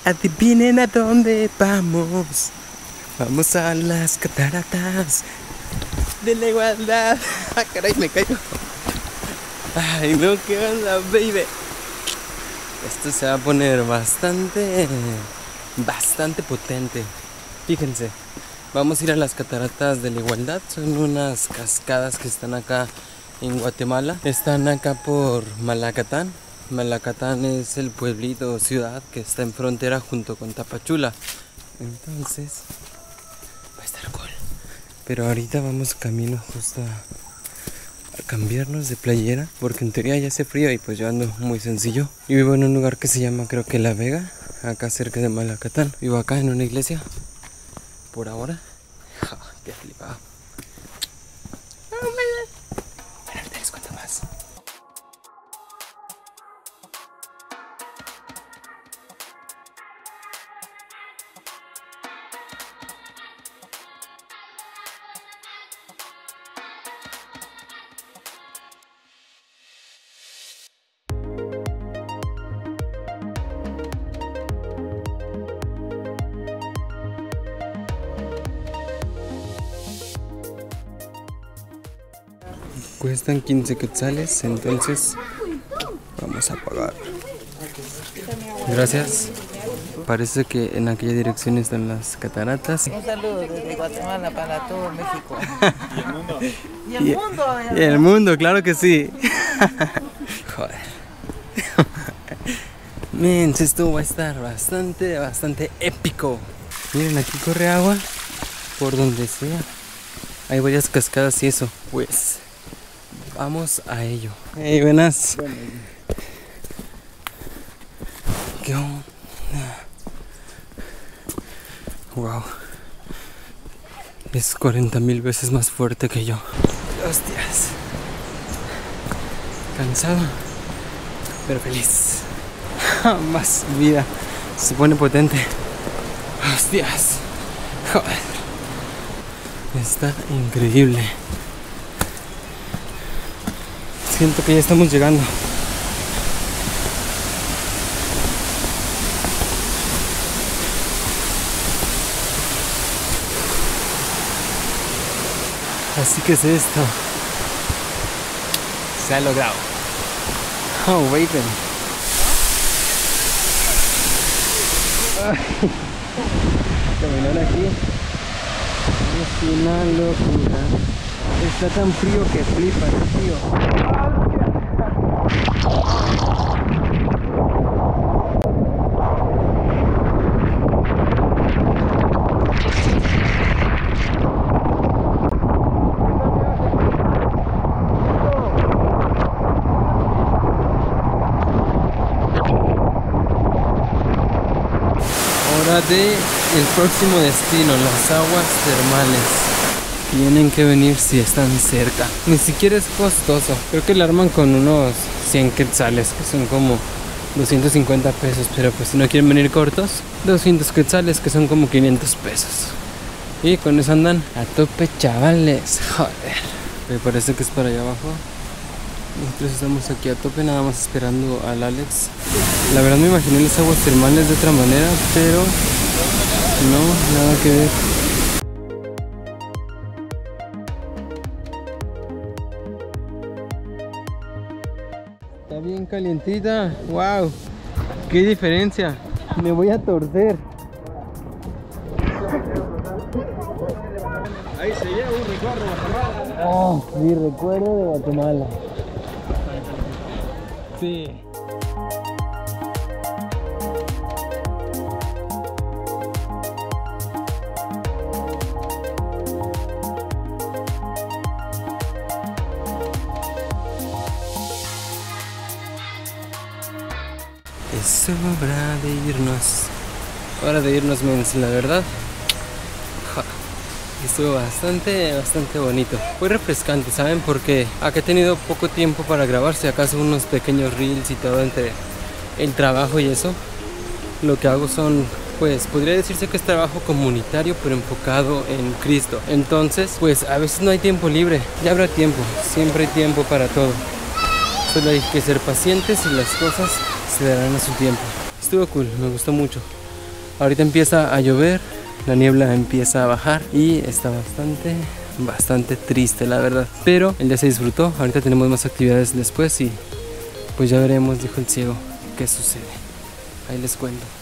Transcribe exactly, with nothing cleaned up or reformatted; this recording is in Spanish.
Adivinen a dónde vamos. Vamos a las cataratas de la igualdad. Ah, caray, me caigo. Ay, no, qué onda, baby. Esto se va a poner bastante, bastante potente. Fíjense, vamos a ir a las cataratas de la igualdad. Son unas cascadas que están acá en Guatemala. Están acá por Malacatán. Malacatán es el pueblito o ciudad que está en frontera junto con Tapachula. Entonces va a estar cool. Pero ahorita vamos camino justo a, a cambiarnos de playera, porque en teoría ya hace frío y pues yo ando muy sencillo. Yo vivo en un lugar que se llama, creo que La Vega, acá cerca de Malacatán. Vivo acá en una iglesia por ahora. Ja, qué flipado. Bueno, ahorita les cuento más. Cuestan quince quetzales, entonces vamos a pagar. Gracias. Parece que en aquella dirección están las cataratas. Un saludo desde Guatemala para todo México. Y el mundo. Y el mundo. Y el mundo, claro que sí. Joder. Men, esto va a estar bastante, bastante épico. Miren, aquí corre agua por donde sea. Hay varias cascadas y eso. Pues vamos a ello. Hey, buenas. ¿Qué onda? Wow. Es cuarenta mil veces más fuerte que yo. Hostias. Cansado, pero feliz. Más vida. Se pone potente. Hostias. Joder. Está increíble. Siento que ya estamos llegando. Así que es esto. Se ha logrado. Oh, baby. Caminar aquí es una locura. Está tan frío que flipa el frío. Hora de el próximo destino, las aguas termales. Tienen que venir si están cerca. Ni siquiera es costoso. Creo que la arman con unos cien quetzales, que son como doscientos cincuenta pesos. Pero pues si no quieren venir cortos, doscientos quetzales, que son como quinientos pesos. Y con eso andan a tope, chavales. Joder. Me parece que es para allá abajo. Nosotros estamos aquí a tope, nada más esperando al Alex. La verdad me imaginé las aguas termales de otra manera, pero no, nada que ver. Está bien calientita, wow, qué diferencia. Me voy a torcer. Ahí se lleva un recuerdo de Guatemala. Oh, mi recuerdo de Guatemala. Sí. Es hora de irnos. Hora de irnos, mens, la verdad. Ja. Estuvo bastante, bastante bonito. Fue refrescante, ¿saben? Porque acá he tenido poco tiempo para grabarse. Acaso unos pequeños reels y todo entre el trabajo y eso. Lo que hago son, pues, podría decirse que es trabajo comunitario, pero enfocado en Cristo. Entonces, pues, a veces no hay tiempo libre. Ya habrá tiempo. Siempre hay tiempo para todo. Solo hay que ser pacientes y las cosas se darán a su tiempo. Estuvo cool, me gustó mucho. Ahorita empieza a llover, la niebla empieza a bajar y está bastante, bastante triste la verdad. Pero el día se disfrutó, ahorita tenemos más actividades después y pues ya veremos, dijo el ciego, qué sucede. Ahí les cuento.